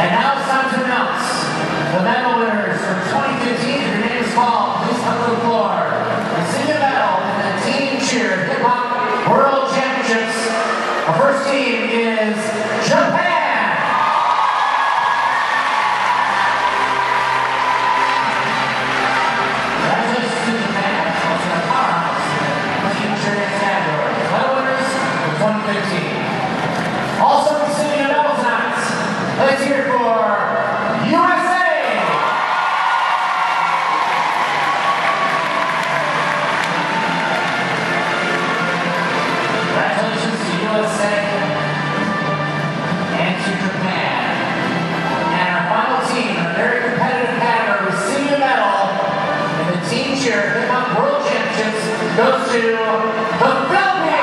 And now it's time to announce the medal winners for 2015. Your name is called. Please come to the floor. Receiving a medal in the Team Cheer Hip Hop World Championships. Our first team is Japan. Congratulations to Japan. Also the powerhouse in the Team Cheer category. Medal winners for 2015. Also receiving a medal tonight. Let's hear it for USA! Congratulations to USA and to Japan. And our final team, in a very competitive category, receiving a medal in the Team Cheer Hip Hop World Championships goes to the Philippines!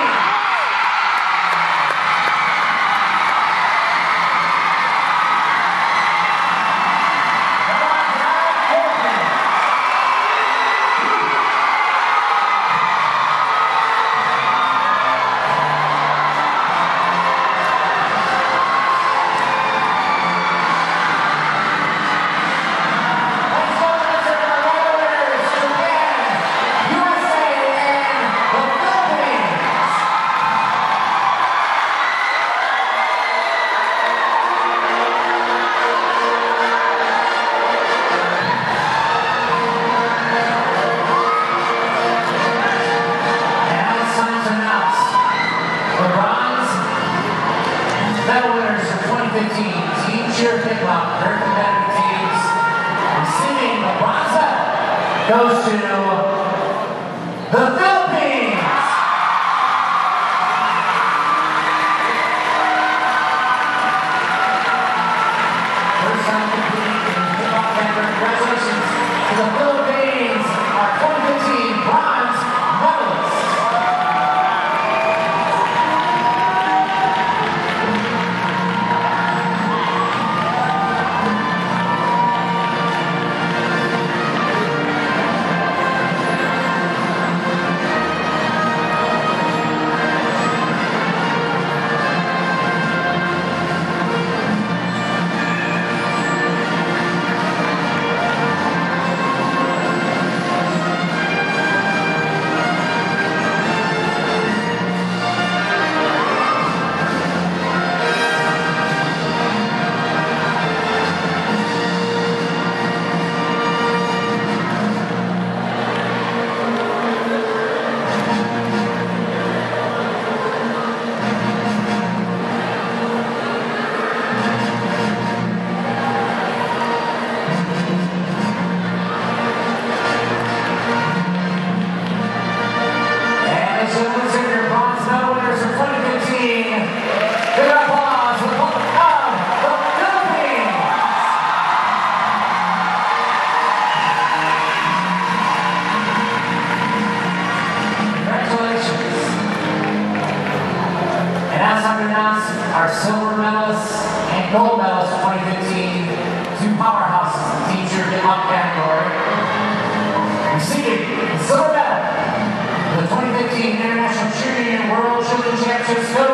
Medal winners for 2015, Team Cheer Hip Hop, very competitive teams. Receiving the bronze medal goes to the Philippines. First time competing in hip hop category. Congratulations to the Philippines, our 2015 bronze medalists. Our silver medalists and gold medalists for 2015, two powerhouses in the Team Cheer Hip Hop category. Receiving the silver medal for the 2015 International Cheerleading World Children's Championships.